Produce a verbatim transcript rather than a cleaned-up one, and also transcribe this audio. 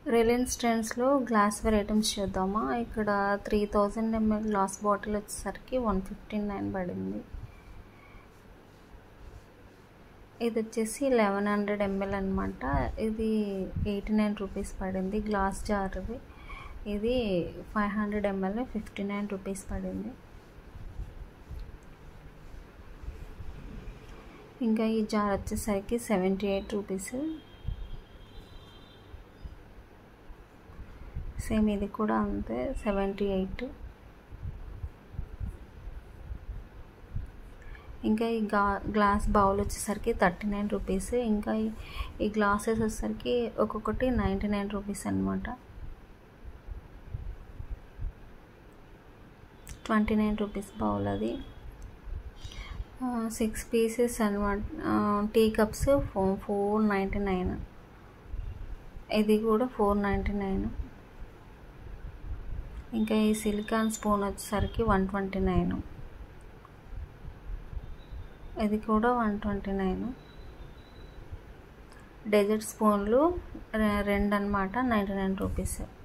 Reliance ట్రెండ్స్లో glassware items చూద్దామా. ఇక్కడ three thousand ML glass bottle వచ్చేసరికి వన్ ఫిఫ్టీ నైన్ పడింది. ఇది వచ్చేసి లెవెన్ హండ్రెడ్ ఎంఎల్ అనమాట. ఇది ఎయిటీ నైన్ రూపీస్ పడింది. గ్లాస్ జార్వి ఇది five hundred ML fifty nine rupees పడింది. ఇంకా ఈ జార్ వచ్చేసరికి సెవెంటీ ఎయిట్ రూపీస్. సేమ్ ఇది కూడా అంతే, సెవెంటీ ఎయిట్. ఇంకా ఈ గా గ్లాస్ బౌల్ వచ్చేసరికి థర్టీ నైన్ రూపీస్. ఇంకా ఈ గ్లాసెస్ వచ్చేసరికి ఒక్కొక్కటి నైంటీ నైన్ రూపీస్ అనమాట. Twenty nine rupees bowl. అది సిక్స్ పీసెస్ అనమాట. Tea cups four four ninety nine. ఇది కూడా ఫోర్ నైంటీ నైన్. ఇంకా ఈ సిలికాన్ స్పూన్ వచ్చేసరికి వన్ ట్వంటీ నైన్. ఇది కూడా వన్ ట్వంటీ నైన్. డెజర్ట్ స్పూన్లు రెండు అనమాట, నైంటీ నైన్ రూపీస్.